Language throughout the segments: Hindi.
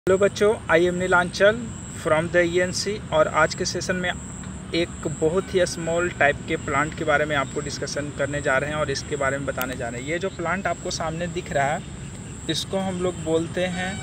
हेलो बच्चों, I am Nilanchal from the ENC। और आज के सेशन में एक बहुत ही स्मॉल टाइप के प्लांट के बारे में आपको डिस्कशन करने जा रहे हैं और इसके बारे में बताने जा रहे हैं। ये जो प्लांट आपको सामने दिख रहा है, इसको हम लोग बोलते हैं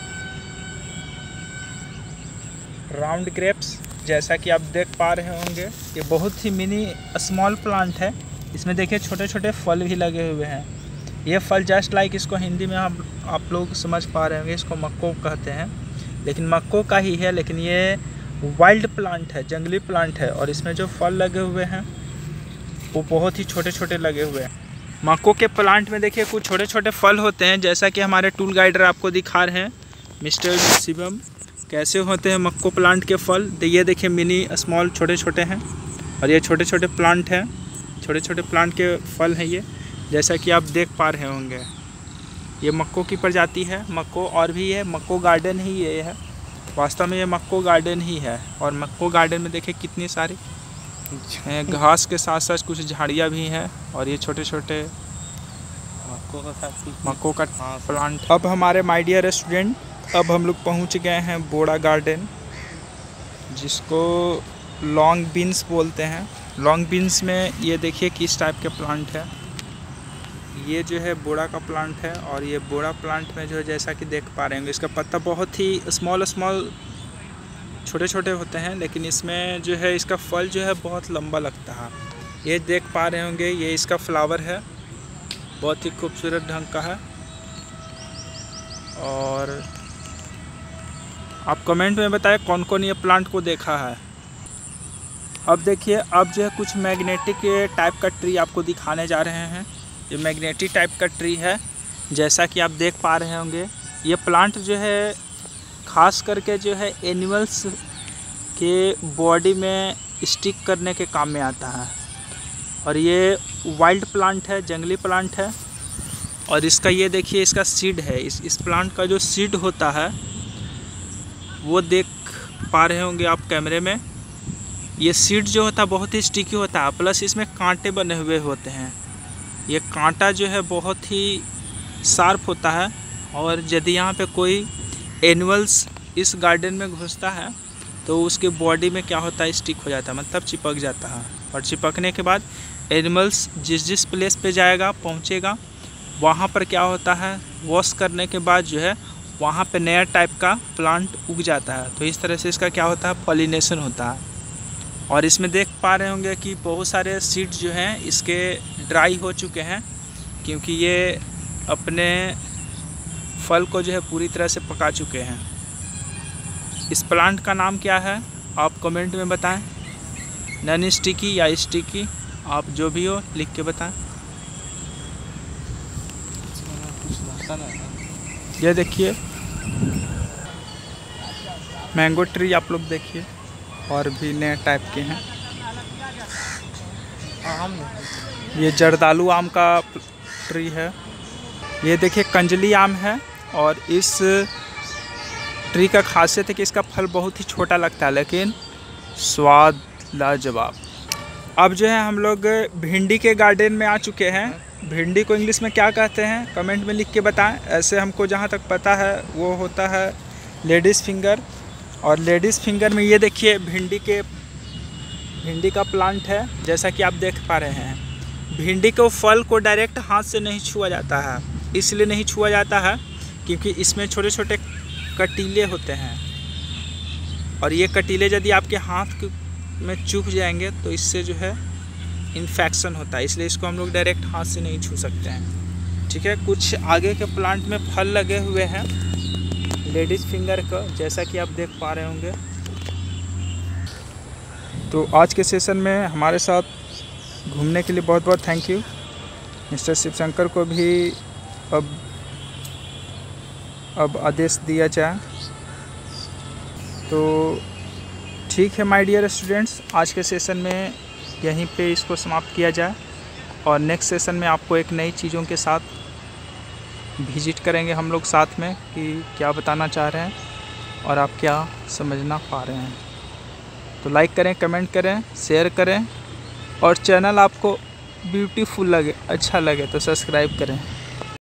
राउंड ग्रेप्स। जैसा कि आप देख पा रहे होंगे, ये बहुत ही मिनी स्मॉल प्लांट है। इसमें देखिए छोटे छोटे फल भी लगे हुए हैं। ये फल जस्ट लाइक, इसको हिंदी में आप लोग समझ पा रहे होंगे, इसको मक्को कहते हैं। लेकिन मक्को का ही है, लेकिन ये वाइल्ड प्लांट है, जंगली प्लांट है। और इसमें जो फल लगे हुए हैं वो बहुत ही छोटे छोटे लगे हुए हैं। मक्को के प्लांट में देखिए कुछ छोटे छोटे फल होते हैं, जैसा कि हमारे टूल गाइडर आपको दिखा रहे हैं, मिस्टर शिवम। कैसे होते हैं मक्को प्लांट के फल, ये देखिए मिनी स्मॉल छोटे छोटे हैं। और ये छोटे छोटे प्लांट हैं, छोटे छोटे प्लांट के फल हैं ये, जैसा कि आप देख पा रहे होंगे। ये मक्को की प्रजाति है। मक्को और भी है, मक्को गार्डन ही ये है। वास्तव में ये मक्को गार्डन ही है। और मक्को गार्डन में देखिए कितनी सारी घास के साथ साथ कुछ झाड़ियाँ भी हैं। और ये छोटे छोटे मक्को का प्लांट। अब हमारे माय डियर स्टूडेंट, अब हम लोग पहुँच गए हैं बोड़ा गार्डन, जिसको लॉन्ग बीन्स बोलते हैं। लॉन्ग बीन्स में ये देखिए किस टाइप के प्लांट है। ये जो है बोड़ा का प्लांट है। और ये बोड़ा प्लांट में जो है, जैसा कि देख पा रहे होंगे, इसका पत्ता बहुत ही स्मॉल छोटे छोटे होते हैं। लेकिन इसमें जो है इसका फल जो है बहुत लंबा लगता है। ये देख पा रहे होंगे, ये इसका फ्लावर है, बहुत ही खूबसूरत ढंग का है। और आप कमेंट में बताएं कौन कौन ये प्लांट को देखा है। अब देखिए, अब जो है कुछ मैग्नेटिक टाइप का ट्री आपको दिखाने जा रहे हैं। ये मैग्नेटिक टाइप का ट्री है, जैसा कि आप देख पा रहे होंगे। ये प्लांट जो है खास करके जो है एनिमल्स के बॉडी में स्टिक करने के काम में आता है। और ये वाइल्ड प्लांट है, जंगली प्लांट है। और इसका ये देखिए, इसका सीड है। इस प्लांट का जो सीड होता है वो देख पा रहे होंगे आप कैमरे में। ये सीड जो होता है बहुत ही स्टिकी होता है, प्लस इसमें कांटे बने हुए होते हैं। ये कांटा जो है बहुत ही शार्प होता है। और यदि यहाँ पे कोई एनिमल्स इस गार्डन में घुसता है तो उसके बॉडी में क्या होता है, स्टिक हो जाता है, मतलब चिपक जाता है। और चिपकने के बाद एनिमल्स जिस प्लेस पे जाएगा, पहुँचेगा, वहाँ पर क्या होता है, वॉश करने के बाद जो है वहाँ पे नया टाइप का प्लांट उग जाता है। तो इस तरह से इसका क्या होता है, पॉलिनेशन होता है। और इसमें देख पा रहे होंगे कि बहुत सारे सीड जो हैं इसके ड्राई हो चुके हैं, क्योंकि ये अपने फल को जो है पूरी तरह से पका चुके हैं। इस प्लांट का नाम क्या है आप कमेंट में बताएं। नॉन स्टिकी या स्टिकी, आप जो भी हो लिख के बताएं। ये देखिए मैंगो ट्री, आप लोग देखिए, और भी नए टाइप के हैं। ये जर्दालू आम का ट्री है। ये देखिए कंजली आम है। और इस ट्री का खासियत है कि इसका फल बहुत ही छोटा लगता है, लेकिन स्वाद लाजवाब। अब जो है हम लोग भिंडी के गार्डन में आ चुके हैं। भिंडी को इंग्लिश में क्या कहते हैं कमेंट में लिख के बताएं। ऐसे हमको जहाँ तक पता है वो होता है लेडीज़ फिंगर। और लेडीज़ फिंगर में ये देखिए भिंडी का प्लांट है, जैसा कि आप देख पा रहे हैं। भिंडी को फल को डायरेक्ट हाथ से नहीं छुआ जाता है। इसलिए नहीं छुआ जाता है क्योंकि इसमें छोटे छोटे कटीले होते हैं। और ये कटीले यदि आपके हाथ में चुभ जाएंगे तो इससे जो है इन्फेक्शन होता है। इसलिए इसको हम लोग डायरेक्ट हाथ से नहीं छू सकते हैं। ठीक है, कुछ आगे के प्लांट में फल लगे हुए हैं लेडीज़ फिंगर का, जैसा कि आप देख पा रहे होंगे। तो आज के सेशन में हमारे साथ घूमने के लिए बहुत बहुत थैंक यू। मिस्टर शिवशंकर को भी अब आदेश दिया जाए तो ठीक है। माय डियर स्टूडेंट्स, आज के सेशन में यहीं पे इसको समाप्त किया जाए। और नेक्स्ट सेशन में आपको एक नई चीज़ों के साथ विजिट करेंगे हम लोग साथ में, कि क्या बताना चाह रहे हैं और आप क्या समझना पा रहे हैं। तो लाइक करें, कमेंट करें, शेयर करें। और चैनल आपको ब्यूटीफुल लगे, अच्छा लगे तो सब्सक्राइब करें।